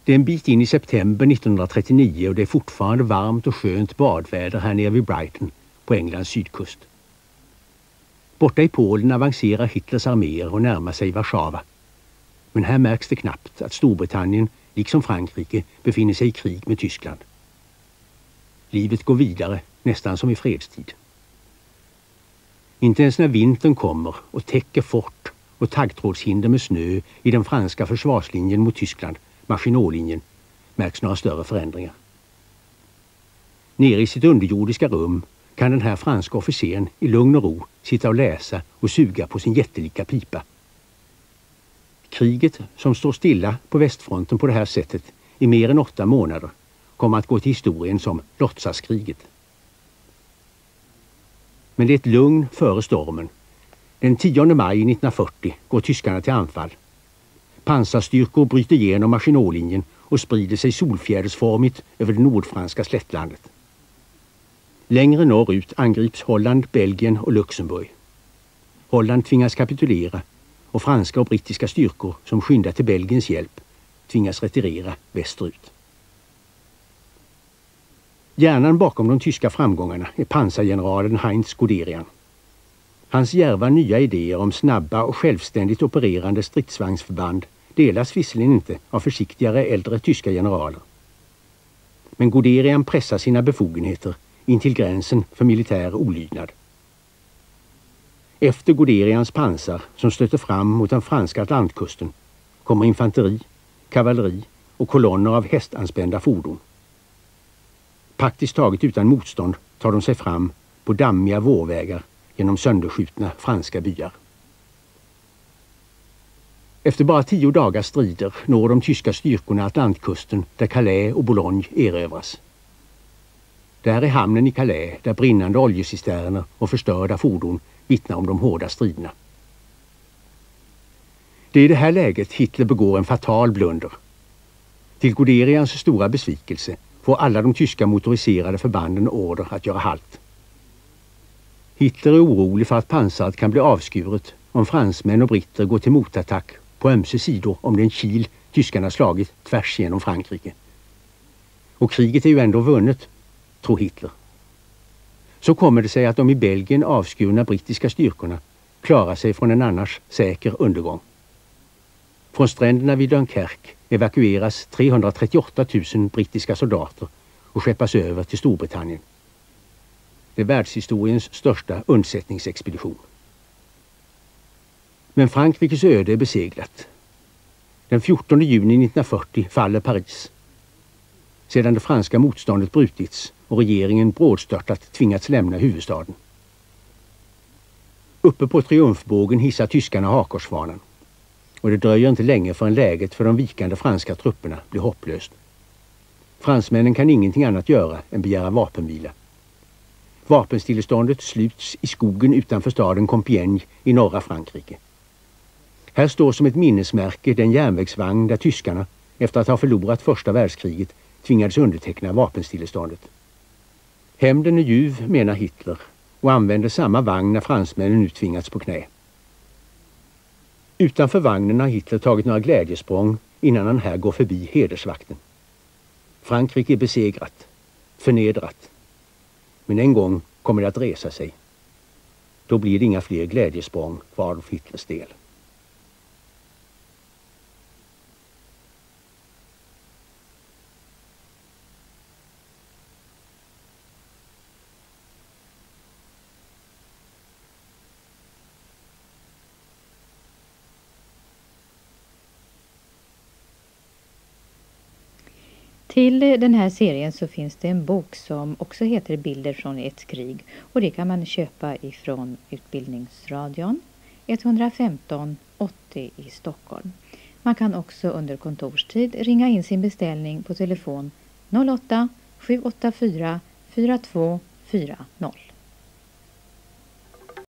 Det är en bit in i september 1939 och det är fortfarande varmt och skönt badväder här nere vid Brighton på Englands sydkust. Borta i Polen avancerar Hitlers arméer och närmar sig Warszawa. Men här märks det knappt att Storbritannien, liksom Frankrike, befinner sig i krig med Tyskland. Livet går vidare, nästan som i fredstid. Inte ens när vintern kommer och täcker fort och taggtrådshinder med snö i den franska försvarslinjen mot Tyskland, Maginotlinjen, märks några större förändringar. Nere i sitt underjordiska rum kan den här franska officeren i lugn och ro sitta och läsa och suga på sin jättelika pipa. Kriget, som står stilla på västfronten på det här sättet i mer än 8 månader, kommer att gå till historien som låtsaskriget. Men det är ett lugn före stormen. Den 10 maj 1940 går tyskarna till anfall. Pansarstyrkor bryter igenom Maginotlinjen och sprider sig solfjädersformigt över det nordfranska slättlandet. Längre norrut angrips Holland, Belgien och Luxemburg. Holland tvingas kapitulera och franska och brittiska styrkor som skyndar till Belgiens hjälp tvingas retirera västerut. Hjärnan bakom de tyska framgångarna är pansargeneralen Heinz Guderian. Hans djärva nya idéer om snabba och självständigt opererande stridsvagnsförband delas visserligen inte av försiktigare äldre tyska generaler. Men Guderian pressar sina befogenheter in till gränsen för militär olydnad. Efter Guderians pansar som stöter fram mot den franska Atlantkusten kommer infanteri, kavalleri och kolonner av hästanspända fordon. Praktiskt taget utan motstånd tar de sig fram på dammiga vårvägar genom sönderskjutna franska byar. Efter bara 10 dagars strider når de tyska styrkorna Atlantkusten där Calais och Boulogne erövras. Där är hamnen i Calais där brinnande oljecisterner och förstörda fordon vittnar om de hårda striderna. Det är i det här läget Hitler begår en fatal blunder. Till Guderians stora besvikelse får alla de tyska motoriserade förbanden order att göra halt. Hitler är orolig för att pansaret kan bli avskuret om fransmän och britter går till motattack på ömse sidor om den kil tyskarna slagit tvärs genom Frankrike. Och kriget är ju ändå vunnet, tror Hitler. Så kommer det sig att de i Belgien avskurna brittiska styrkorna klarar sig från en annars säker undergång. Från stränderna vid Dunkerque evakueras 338 000 brittiska soldater och skeppas över till Storbritannien. Det är världshistoriens största undsättningsexpedition. Men Frankrikes öde är beseglat. Den 14 juni 1940 faller Paris. Sedan det franska motståndet brutits och regeringen brådstörtat tvingats lämna huvudstaden. Uppe på triumfbågen hissar tyskarna hakkorsfanan. Och det dröjer inte länge förrän läget för de vikande franska trupperna blir hopplöst. Fransmännen kan ingenting annat göra än begära vapenvila. Vapenstilleståndet sluts i skogen utanför staden Compiègne i norra Frankrike. Här står som ett minnesmärke den järnvägsvagn där tyskarna, efter att ha förlorat första världskriget, tvingades underteckna vapenstilleståndet. Hämnden är ljuv, menar Hitler, och använder samma vagn när fransmännen nu tvingats på knä. Utanför vagnen har Hitler tagit några glädjesprång innan han här går förbi hedersvakten. Frankrike är besegrat, förnedrat. Men en gång kommer det att resa sig. Då blir det inga fler glädjesprång för Adolf Hitlers del. Till den här serien så finns det en bok som också heter Bilder från ett krig, och det kan man köpa ifrån Utbildningsradion 115 80 i Stockholm. Man kan också under kontorstid ringa in sin beställning på telefon 08 784 4240.